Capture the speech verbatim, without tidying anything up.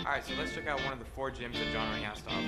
Alright, so let's check out one of the four gyms that John Ring has to offer.